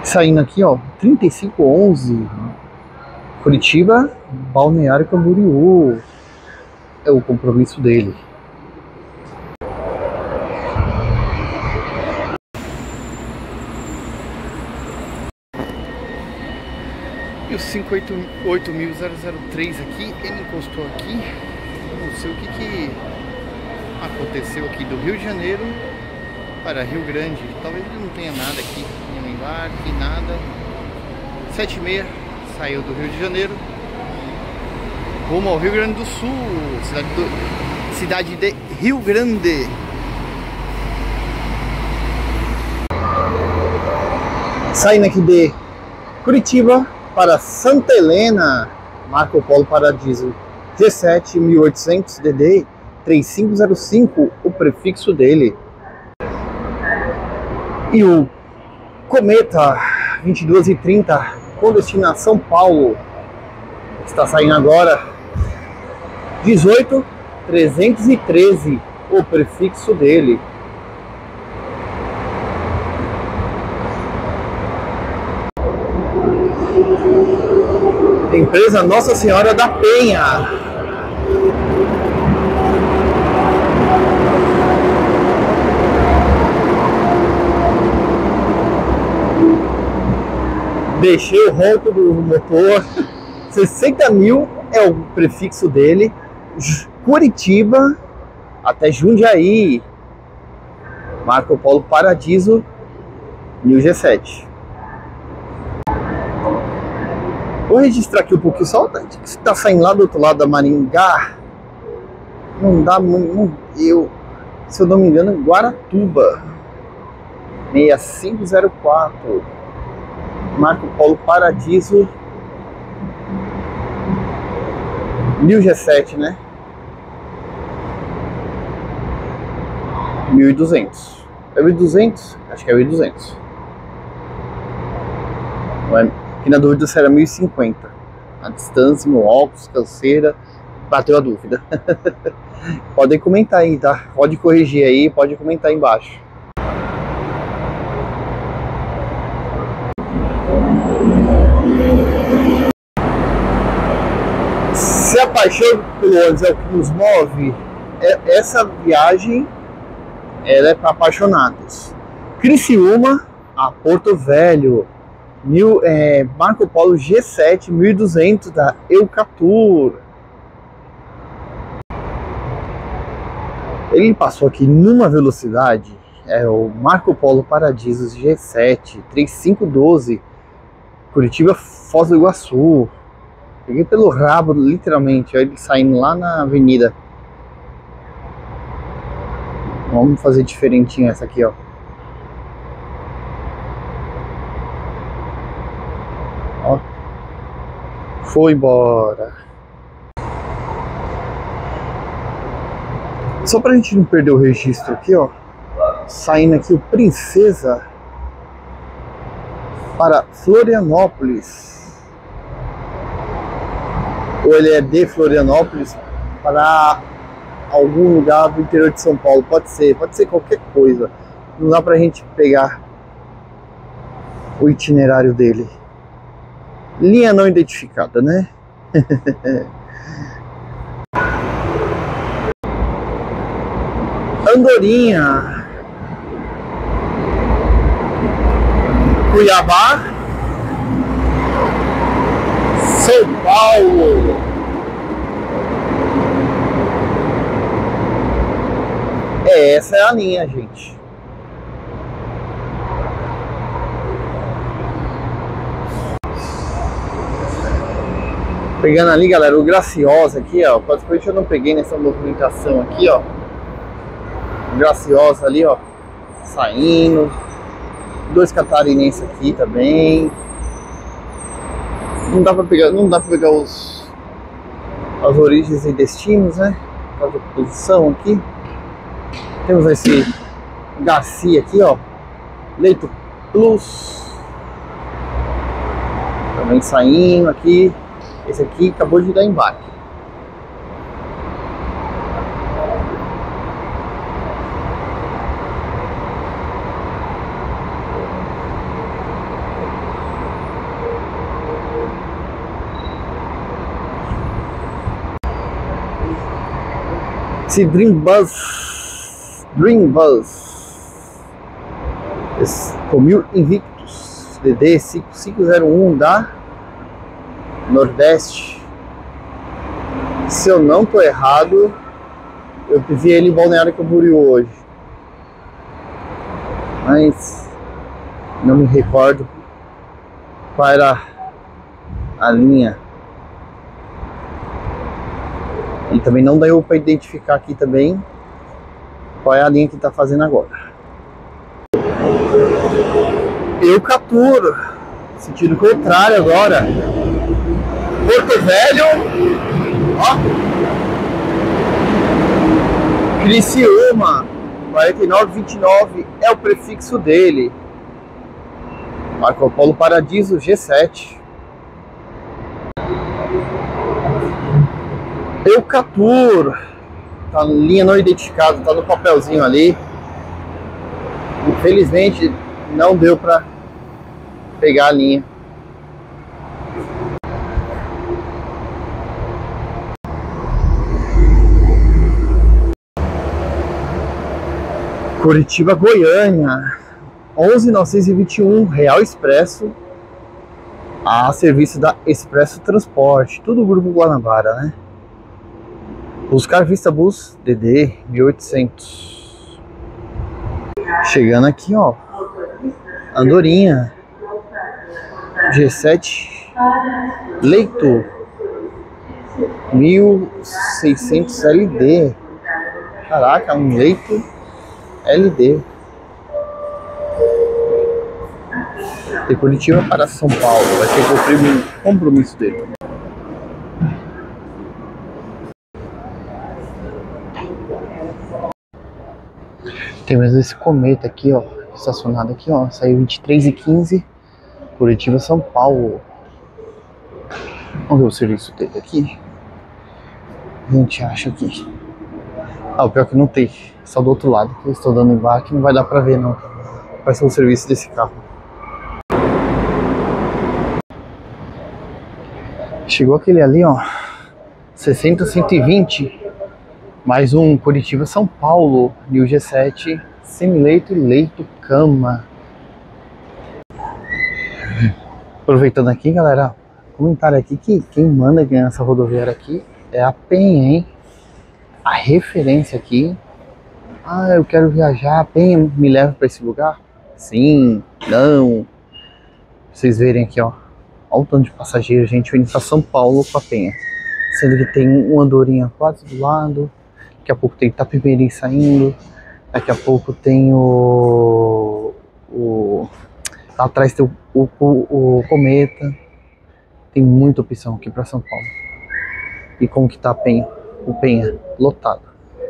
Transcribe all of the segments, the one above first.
Saindo aqui, ó, 3511, Curitiba, Balneário Camboriú. É o compromisso dele. E o 588.003 aqui, ele encostou aqui. Não sei o que aconteceu aqui do Rio de Janeiro para Rio Grande. Talvez ele não tenha nada aqui, nenhum embarque, nada. 7h30, saiu do Rio de Janeiro rumo ao Rio Grande do Sul, cidade de Rio Grande. Saindo aqui de Curitiba para Santa Helena, Marco Polo Paradiso G7 1800 DD 3505, o prefixo dele. E o Cometa 22h30 com destinação São Paulo está saindo agora 18313, o prefixo dele. Empresa Nossa Senhora da Penha. Deixei o ronco do motor. 60 mil é o prefixo dele. Curitiba até Jundiaí, Marco Polo Paradiso 1000G7. Vou registrar aqui um pouquinho só, tá saindo lá do outro lado da Maringá. Não dá muito. Se eu não me engano, Guaratuba 6504, Marco Polo Paradiso 1000G7, né? 1200. É 1200? Acho que é 1200. Aqui na dúvida se era 1050. A distância, no óculos, canseira. Bateu a dúvida. Podem comentar aí, tá? Pode corrigir aí, pode comentar aí embaixo. Se a paixão pelo ônibus é o que nos move, essa viagem ela é para apaixonados. Criciúma a Porto Velho, Marco Polo G7 1200 da Eucatur. Ele passou aqui numa velocidade, o Marco Polo Paradiso G7 3512, Curitiba, Foz do Iguaçu. Peguei pelo rabo, literalmente, ele saindo lá na avenida. Vamos fazer diferentinho essa aqui, ó. Ó. Foi embora. Só pra gente não perder o registro aqui, ó. Saindo aqui o Princesa para Florianópolis. Ou ele é de Florianópolis para algum lugar do interior de São Paulo. Pode ser qualquer coisa. Não dá pra gente pegar o itinerário dele. Linha não identificada, né? Andorinha, Cuiabá, São Paulo. Essa é a linha, gente. Pegando ali, galera, o Graciosa aqui, ó. Praticamente eu não peguei nessa movimentação aqui, ó. O Graciosa ali, ó, saindo. Dois catarinenses aqui também. Não dá pra pegar as origens e destinos, né? Por causa da posição aqui. Temos esse Garcia aqui, ó, Leito Plus, também saindo aqui. Esse aqui acabou de dar embarque. Esse Dream Bus Comil Invictus DD 5501 da Nordeste. Se eu não tô errado, eu vi ele em Balneário Camboriú hoje, mas não me recordo qual era a linha. E também não deu para identificar aqui também qual é a linha que está fazendo agora. Eu capturo sentido contrário agora. Porto Velho, ó, Criciúma, 4929 é o prefixo dele. Marco Polo Paradiso G7. Eucatur, tá linha não identificada, tá no papelzinho ali. Infelizmente não deu pra pegar a linha. Curitiba, Goiânia, 11.921 Real Expresso, a serviço da Expresso Transporte, tudo Grupo Guanabara, né? Buscar Vista Bus DD 1800. Chegando aqui, ó, Andorinha G7 Leito 1600 LD. Caraca, um Leito LD de Curitiba para São Paulo. Vai ter que cumprir o compromisso dele. Tem mais esse cometa aqui, ó, estacionado aqui, ó, saiu 23h15, Curitiba, São Paulo. Vamos ver o serviço dele aqui. A gente acha aqui. Ah, o pior que não tem, só do outro lado, que eu estou dando embarque, não vai dar pra ver não. Vai ser o serviço desse carro. Chegou aquele ali, ó, 60-120. Mais um Curitiba, São Paulo, New G7, semileito e leito cama. Aproveitando aqui, galera, comentário aqui que quem manda ganhar essa rodoviária aqui é a Penha, hein? A referência aqui. Ah, eu quero viajar, a Penha me leva para esse lugar? Sim, não. Vocês verem aqui, ó, olha o tanto de passageiros, gente, vindo para São Paulo com a Penha. Sendo que tem uma Andorinha quase do lado. Daqui a pouco tem Itapemirim saindo. Daqui a pouco tem lá atrás tem o Cometa. Tem muita opção aqui para São Paulo. E como que tá a Penha? O Penha lotado.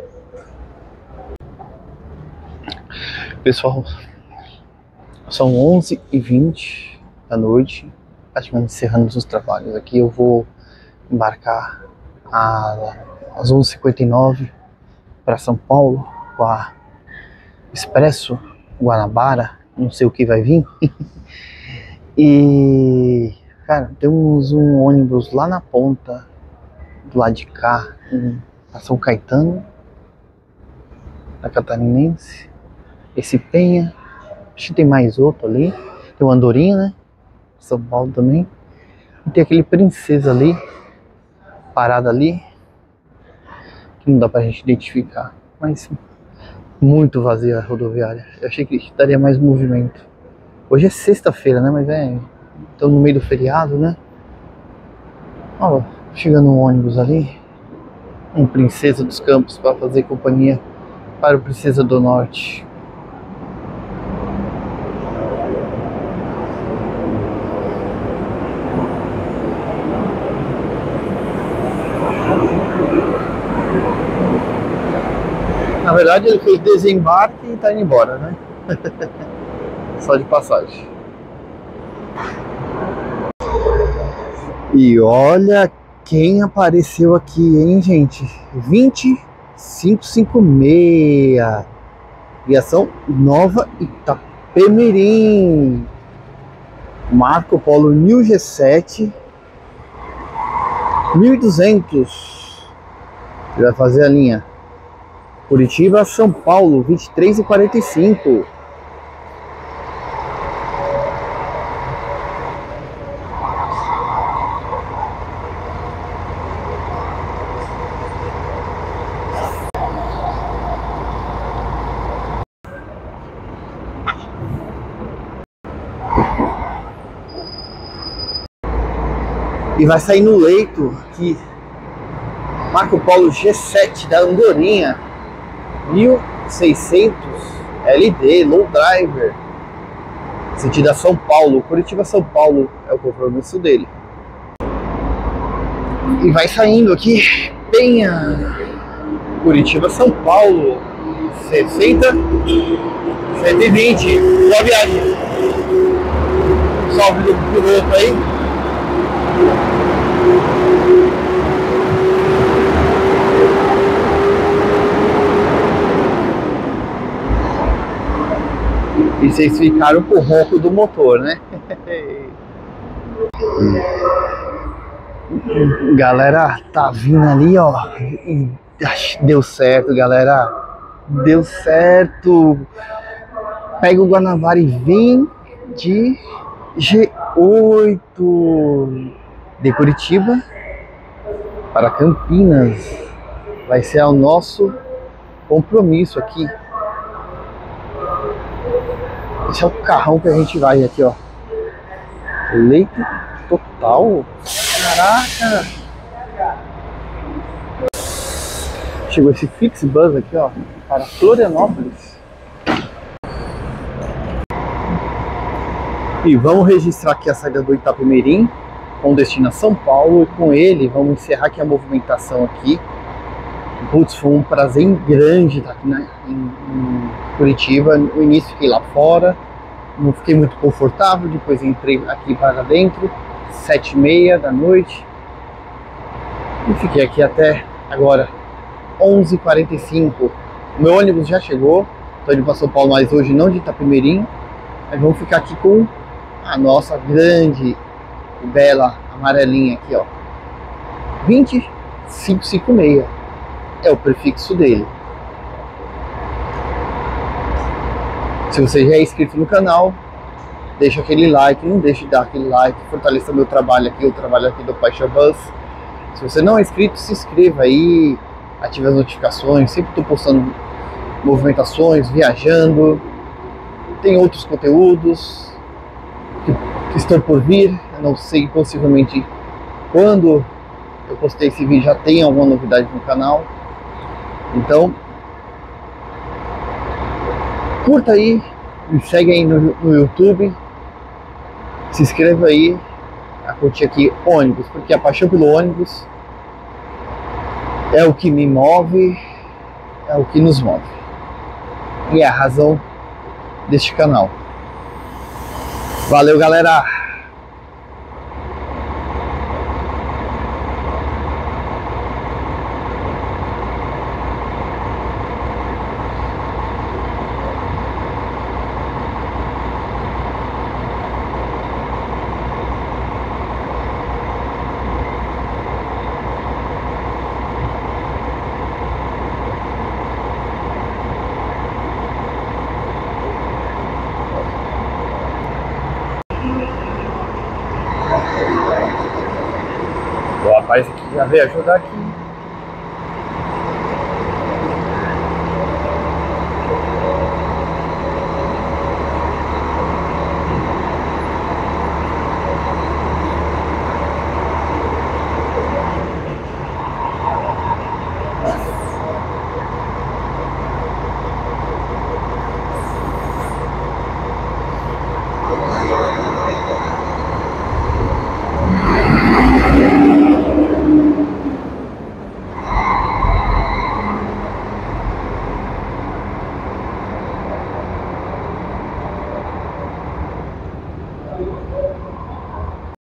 Pessoal, são 11h20 da noite. Praticamente encerrando os trabalhos aqui. Eu vou embarcar às 11h59 para São Paulo com a Expresso Guanabara, não sei o que vai vir. E cara, temos um ônibus lá na ponta do lado de cá, em São Caetano, da Catarinense. Esse Penha, acho que tem mais outro ali, tem o Andorinha, né? São Paulo também. E tem aquele Princesa ali, parada ali, que não dá pra gente identificar, mas muito vazia a rodoviária. Eu achei que daria mais movimento. Hoje é sexta-feira, né? Mas tô no meio do feriado, né? Ó, chegando um ônibus ali, um Princesa dos Campos para fazer companhia para o Princesa do Norte. Na verdade ele fez desembarque e tá indo embora, né? Só de passagem. E olha quem apareceu aqui, hein, gente? 20556. Viação Nova Itapemirim. Marco Polo New G7 1200. Ele vai fazer a linha Curitiba, São Paulo, 23h45. E vai sair no leito aqui, Marco Polo G7 da Andorinha, 1600 LD, low driver, sentido a São Paulo, Curitiba, São Paulo é o compromisso dele. E vai saindo aqui, Penha, Curitiba, São Paulo, 60, 120, boa viagem. Salve do piloto aí. E vocês ficaram com o ronco do motor, né? Galera, tá vindo ali, ó. Deu certo, galera. Deu certo. Pega o Guanabara e vem de G8 de Curitiba para Campinas. Vai ser o nosso compromisso aqui. Esse é o carrão que a gente vai aqui, ó. Leito total. Caraca! Chegou esse Flixbus aqui, ó, para Florianópolis. E vamos registrar aqui a saída do Itapemirim com destino a São Paulo, e com ele vamos encerrar aqui a movimentação aqui. Putz, foi um prazer grande estar aqui em Curitiba. No início fiquei lá fora, não fiquei muito confortável, depois entrei aqui para dentro, 7h30 da noite, e fiquei aqui até agora, 11h45. Meu ônibus já chegou, estou indo para São Paulo, mas hoje não de Itapemirim, mas vamos ficar aqui com a nossa grande, bela amarelinha aqui, ó, 2556. É o prefixo dele. Se você já é inscrito no canal, deixa aquele like, não deixe de dar aquele like, fortaleça meu trabalho aqui, o trabalho aqui do Paixão Bus. Se você não é inscrito, se inscreva aí, ative as notificações, sempre estou postando movimentações, viajando, tem outros conteúdos que estão por vir, eu não sei, possivelmente quando eu postei esse vídeo já tem alguma novidade no canal. Então, curta aí, me segue aí no YouTube, se inscreva aí, a curtir aqui ônibus, porque a paixão pelo ônibus é o que me move, é o que nos move, e é a razão deste canal. Valeu, galera! O rapaz aqui já veio ajudar aqui.